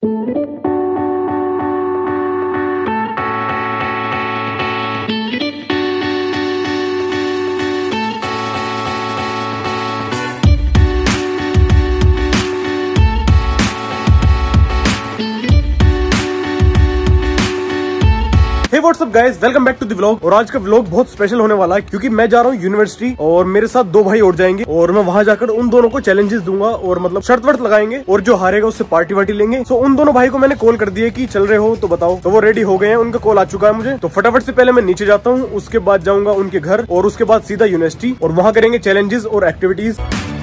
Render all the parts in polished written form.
Hey what's up guys, welcome back to the vlog. और आज का व्लॉग बहुत स्पेशल होने वाला है क्योंकि मैं जा रहा हूँ यूनिवर्सिटी और मेरे साथ दो भाई और जाएंगे और मैं वहां जाकर उन दोनों को चैलेंजेस दूंगा और मतलब शर्त वर्त लगाएंगे और जो हारेगा उससे पार्टी वार्टी लेंगे। सो उन दोनों भाई को मैंने कॉल कर दिया कि चल रहे हो तो बताओ, तो वो रेडी हो गए हैं, उनका कॉल आ चुका है मुझे। तो फटाफट से पहले मैं नीचे जाता हूँ, उसके बाद जाऊंगा उनके घर और उसके बाद सीधा यूनिवर्सिटी और वहाँ करेंगे चैलेंजेस और एक्टिविटीज।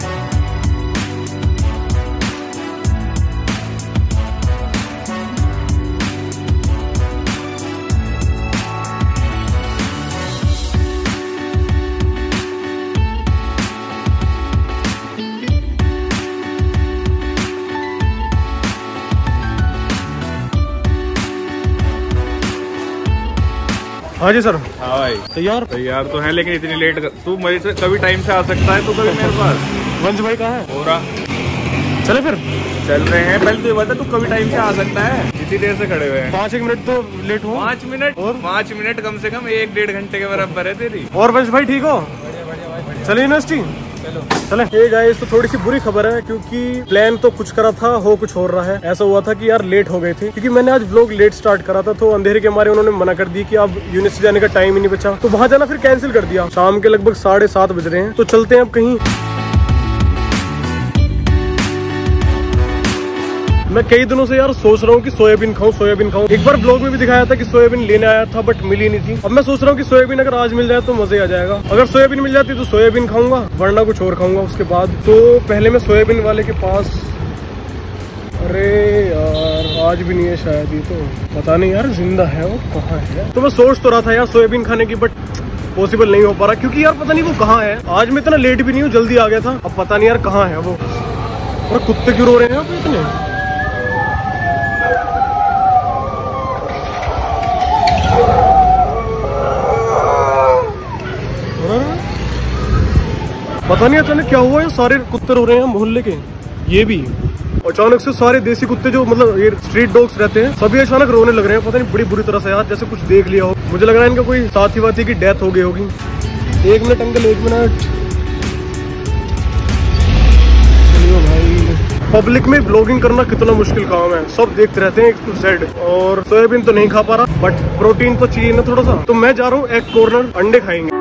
हाँ जी सर। हाँ भाई, तैयार तो है, लेकिन इतनी लेट तू मेरे से कभी टाइम से आ सकता है, तो कभी मेरे पास। वंश भाई कहाँ है? हो रहा, चले फिर चल रहे हैं। पहले तो ये बता, तू कभी टाइम से आ सकता है? इतनी देर से खड़े हुए हैं। 5-1 मिनट तो लेट हो। 5 मिनट और 5 मिनट कम से कम 1-1.5 घंटे के बराबर है तेरी। और वंश भाई ठीक हो? चले यूनिवर्सिटी चले। ये गाइस, तो थोड़ी सी बुरी खबर है क्योंकि प्लान तो कुछ करा था, हो कुछ और रहा है। ऐसा हुआ था कि यार लेट हो गए थे क्योंकि मैंने आज व्लॉग लेट स्टार्ट करा था, तो अंधेरे के मारे उन्होंने मना कर दी कि अब यूनिवर्सिटी जाने का टाइम ही नहीं बचा, तो वहां जाना फिर कैंसिल कर दिया। शाम के लगभग 7:30 बज रहे हैं, तो चलते हैं अब कहीं। मैं कई दिनों से यार सोच रहा हूँ कि सोयाबीन खाऊं। एक बार ब्लॉग में भी दिखाया था कि सोयाबीन लेने आया था बट मिली नहीं थी। अब मैं सोच रहा हूँ कि सोयाबीन अगर आज मिल जाए तो मजे आ जाएगा। अगर सोयाबीन मिल जाती तो सोयाबीन खाऊंगा, वरना कुछ और खाऊंगा उसके बाद। तो पहले मैं सोयाबीन वाले के पास। अरे यार, आज भी नहीं है शायद, ये तो पता नहीं यार जिंदा है वो, कहाँ है। तो मैं सोच तो रहा था यार सोयाबीन खाने की, बट पॉसिबल नहीं हो पा रहा क्योंकि यार पता नहीं वो कहाँ है। आज मैं इतना लेट भी नहीं हूँ, जल्दी आ गया था, अब पता नहीं यार कहाँ है वो। और कुत्ते क्यों रो रहे हैं इतने? पता नहीं अचानक क्या हुआ है, सारे कुत्ते रो रहे हैं मोहल्ले के। ये भी अचानक से सारे देसी कुत्ते जो मतलब ये स्ट्रीट डॉग्स रहते हैं, सभी अचानक रोने लग रहे हैं। पता नहीं बड़ी बुरी तरह से यार, जैसे कुछ देख लिया हो। मुझे लग रहा है इनका कोई साथी वाथी की डेथ हो गई होगी। 1 मिनट अंकल, 1 मिनट। चलिए भाई, पब्लिक में ब्लॉगिंग करना कितना मुश्किल काम है, सब देखते रहते हैं A to Z। और सोयाबीन तो नहीं खा पा रहा, बट प्रोटीन तो चाहिए ना थोड़ा सा। तो मैं जा रहा हूँ एग कॉर्नर, अंडे खाएंगे।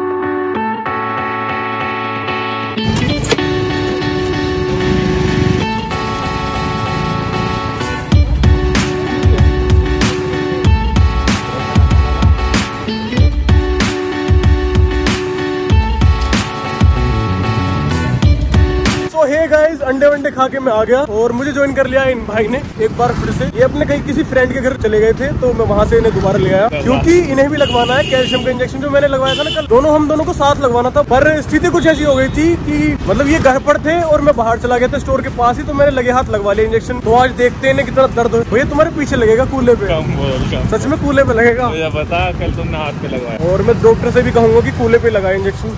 हे गाइस, अंडे वंडे खा के मैं आ गया और मुझे ज्वाइन कर लिया इन भाई ने एक बार फिर से। ये अपने कहीं किसी फ्रेंड के घर चले गए थे, तो मैं वहां से इन्हें दोबारा ले आया क्योंकि इन्हें भी लगवाना है कैल्शियम का इंजेक्शन जो मैंने लगवाया था ना कल। हम दोनों को साथ लगवाना था, पर स्थिति कुछ ऐसी हो गई थी कि मतलब ये घर पर थे और मैं बाहर चला गया था स्टोर के पास ही, तो मैंने लगे हाथ लगवा लिया इंजेक्शन। तो आज देखते हैं कितना दर्द हो। भैया तुम्हारे पीछे लगेगा कूल्हे पे, सच में कूल्हे पे लगेगा। पता कल तुमने हाथ पे लगवाया। और मैं डॉक्टर से भी कहूंगा कि कूल्हे पे लगाए इंजेक्शन।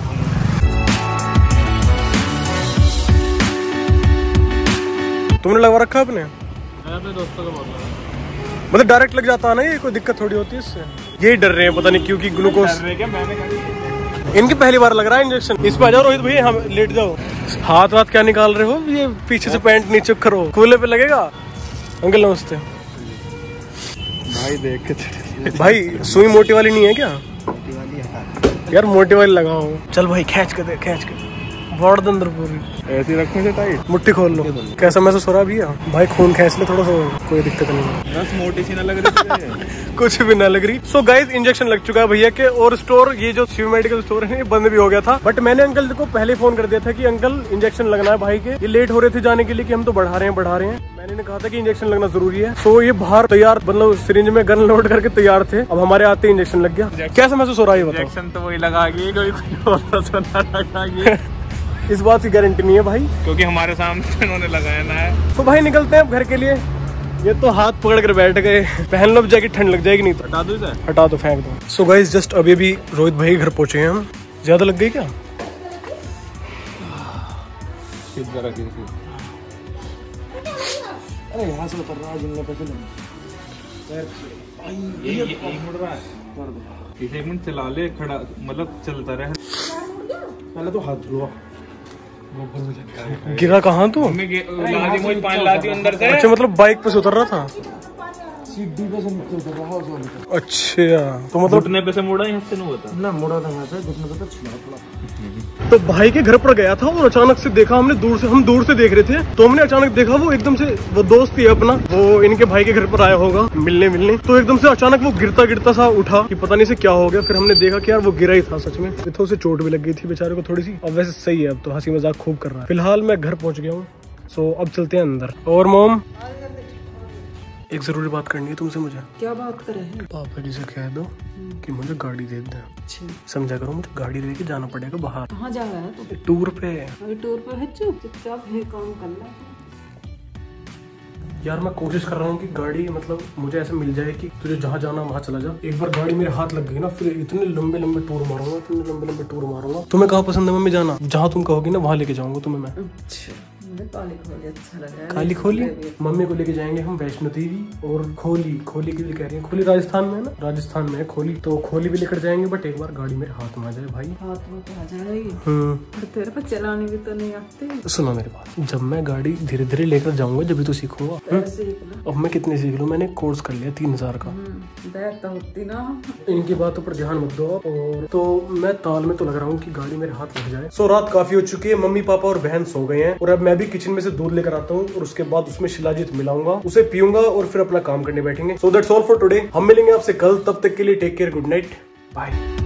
तुमने लगवा रखा अपने? अपने दोस्तों को मतलब डायरेक्ट लग जाता है ना, ये कोई दिक्कत थोड़ी होती है इससे। यही डर रहे हैं पता नहीं क्यों कि ग्लूकोज। इनकी पहली बार लग रहा है इंजेक्शन। इस पे आ जाओ रोहित भैया, हम लेट जाओ। हाथ वाथ क्या निकाल रहे हो? ये पीछे से पैंट नीचे करो, कूल्हे पे लगेगा। अंकल नमस्ते। भाई देख के भाई सुई मोटी वाली नहीं है क्या? यार मोटी वाली लगाओ। चल भाई खींच के दे, खींच के बॉर्ड अंदर पूरी ऐसी रखने से टाइट। मुट्ठी खोल लो। कैसा महसूस हो रहा भैया? भाई खून खींच ले थोड़ा सा, कोई दिक्कत नहीं। बस मोटी सी ना लग रही कुछ भी ना लग रही। सो गाइस, इंजेक्शन लग चुका है भैया के। और स्टोर, ये जो शिव मेडिकल स्टोर है, ये बंद भी हो गया था, बट मैंने अंकल को पहले फोन कर दिया था कि अंकल इंजेक्शन लगना है भाई के। ये लेट हो रहे थे जाने के लिए कि हम तो बढ़ा रहे हैं। मैंने कहा था कि इंजेक्शन लगना जरूरी है। तो ये बाहर तैयार, मतलब सिरिंज में गन लोड करके तैयार थे। अब हमारे आते इंजेक्शन लग गया। कैसा महसूस हो रहा है ये बताओ? इंजेक्शन तो वही लगा इस बात की गारंटी नहीं है भाई, क्योंकि हमारे सामने उन्होंने लगाया ना है। तो भाई निकलते हैं अब घर के लिए। ये तो हाथ पकड़ कर बैठ गए, पहन लो जैकेट, ठंड लग जाएगी नहीं तो। हटा दो इसे, हटा दो, फेंक दो। सो गाइस, जस्ट अभी भी रोहित भाई घर पहुंचे हैं हम। ज्यादा लग गई क्या? अरे यहाँ से उतर रहा जिनने पैसे लगे ये मुड़ रहा है। इसे एक मिनट चला ले, खड़ा मतलब चलता रहे। पहले तो हाथ धुआ। गिरा कहाँ तू? अंदर से। अच्छा मतलब बाइक पे से उतर रहा था। सीढ़ी पे से नीचे उतर रहा था। अच्छा तो मतलब घुटने पे से मुड़ा, यहाँ से नहीं होता ना, मुड़ा था मैं से, घुटने पे तो छिला थोड़ा। तो भाई के घर पर गया था और अचानक से देखा हमने, दूर से हम दूर से देख रहे थे, तो हमने अचानक देखा वो एकदम से, वो दोस्त ही अपना, वो इनके भाई के घर पर आया होगा मिलने, तो एकदम से अचानक वो गिरता सा उठा कि पता नहीं से क्या हो गया। फिर हमने देखा कि यार वो गिरा ही था सच में, तो उसे चोट भी लग गई थी बेचारे को थोड़ी सी। अब वैसे सही है, अब तो हंसी मजाक खूब कर रहा है। फिलहाल मैं घर पहुंच गया हूँ, सो अब चलते हैं अंदर। और मोम, एक जरूरी बात करनी है तुमसे मुझे। क्या बात कर रहे हैं? पापा जी से कह दो कि मुझे गाड़ी दे दे। समझा करो, मुझे गाड़ी लेके जाना पड़ेगा बाहर। कहाँ जा रहा है तू? टूर पे। अभी टूर पे है? चुपचाप है, काम कर ला। यार मैं कोशिश कर रहा हूँ कि गाड़ी मतलब मुझे ऐसे मिल जाए कि तुझे जहाँ जाना वहाँ चला जा। एक बार गाड़ी मेरे हाथ लग गई ना, फिर इतने लंबे टूर मारूंगा, टूर मारूंगा। तुम्हें कहाँ पसंद है मम्मी जाना? जहाँ तुम कहोगी ना वहाँ लेके जाऊंगा तुम्हें मैं। अच्छा, मुझे काली खोली अच्छा लग रहा है। काली खोली? मम्मी को लेके जाएंगे हम वैष्णो देवी। और खोली के लिए कह रही है। खोली राजस्थान में है ना, राजस्थान में है खोली, तो खोली भी लेकर जाएंगे। बट एक बार गाड़ी मेरे हाथ में आ जाए भाई। हाथ में तो आ जाएगी। तेरे पे चलानी भी तो नहीं आती। सुनो मेरी बात, जब मैं गाड़ी धीरे धीरे लेकर जाऊंगा जब भी तो सीखूंगा। अब मैं कितने सीख लूँ? मैंने कोर्स कर लिया 3000 का। बैग तो होती ना। इनकी बातों पर ध्यान मत दो। और तो मैं ताल में तो लग रहा हूँ कि गाड़ी मेरे हाथ लग जाए। सो रात काफी हो चुकी है, मम्मी पापा और बहन सो गए हैं, और अब मैं भी किचन में से दूध लेकर आता हूँ और उसके बाद उसमें शिलाजीत मिलाऊंगा, उसे पीऊंगा और फिर अपना काम करने बैठेंगे। So that's all for today. हम मिलेंगे आपसे कल, तब तक के लिए take care, good night, bye.